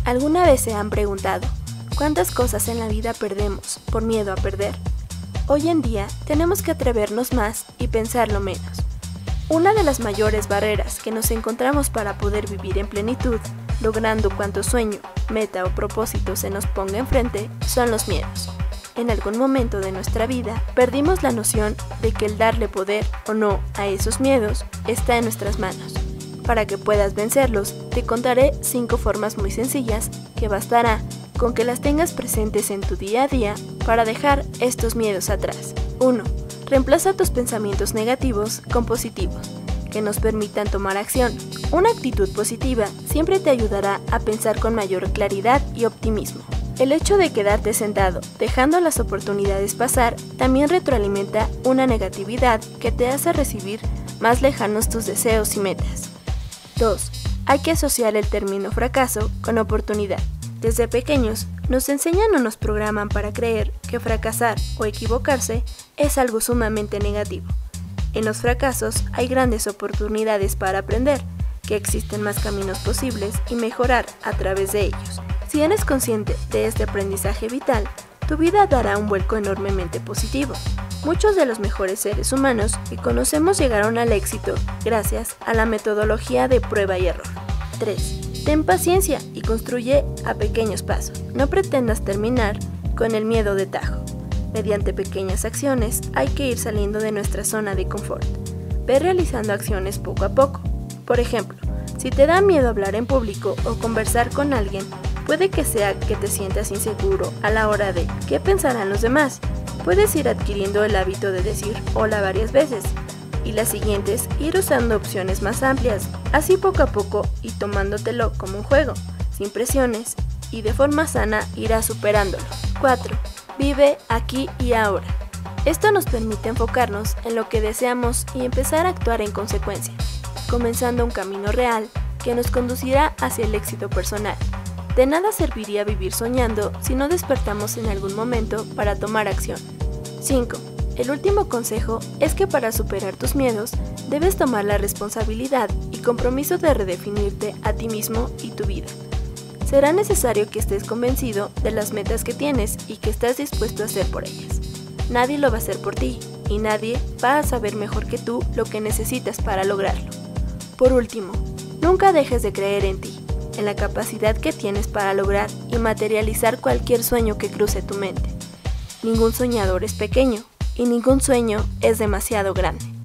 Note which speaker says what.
Speaker 1: ¿Alguna vez se han preguntado cuántas cosas en la vida perdemos por miedo a perder? Hoy en día tenemos que atrevernos más y pensarlo menos. Una de las mayores barreras que nos encontramos para poder vivir en plenitud, logrando cuanto sueño, meta o propósito se nos ponga enfrente, son los miedos. En algún momento de nuestra vida perdimos la noción de que el darle poder o no a esos miedos está en nuestras manos. Para que puedas vencerlos, te contaré 5 formas muy sencillas que bastará con que las tengas presentes en tu día a día para dejar estos miedos atrás. 1. Reemplaza tus pensamientos negativos con positivos, que nos permitan tomar acción. Una actitud positiva siempre te ayudará a pensar con mayor claridad y optimismo. El hecho de quedarte sentado, dejando las oportunidades pasar, también retroalimenta una negatividad que te hace recibir más lejanos tus deseos y metas. 2. Hay que asociar el término fracaso con oportunidad. Desde pequeños nos enseñan o nos programan para creer que fracasar o equivocarse es algo sumamente negativo. En los fracasos hay grandes oportunidades para aprender, que existen más caminos posibles y mejorar a través de ellos. Si eres consciente de este aprendizaje vital, tu vida dará un vuelco enormemente positivo. Muchos de los mejores seres humanos que conocemos llegaron al éxito gracias a la metodología de prueba y error. 3. Ten paciencia y construye a pequeños pasos. No pretendas terminar con el miedo de tajo. Mediante pequeñas acciones hay que ir saliendo de nuestra zona de confort. Ve realizando acciones poco a poco. Por ejemplo, si te da miedo hablar en público o conversar con alguien, puede que sea que te sientas inseguro a la hora de ¿qué pensarán los demás? Puedes ir adquiriendo el hábito de decir hola varias veces, y las siguientes ir usando opciones más amplias, así poco a poco y tomándotelo como un juego, sin presiones, y de forma sana irás superándolo. 4. Vive aquí y ahora. Esto nos permite enfocarnos en lo que deseamos y empezar a actuar en consecuencia, comenzando un camino real que nos conducirá hacia el éxito personal. De nada serviría vivir soñando si no despertamos en algún momento para tomar acción. 5. El último consejo es que para superar tus miedos, debes tomar la responsabilidad y compromiso de redefinirte a ti mismo y tu vida. Será necesario que estés convencido de las metas que tienes y que estás dispuesto a hacer por ellas. Nadie lo va a hacer por ti y nadie va a saber mejor que tú lo que necesitas para lograrlo. Por último, nunca dejes de creer en ti, en la capacidad que tienes para lograr y materializar cualquier sueño que cruce tu mente. Ningún soñador es pequeño y ningún sueño es demasiado grande.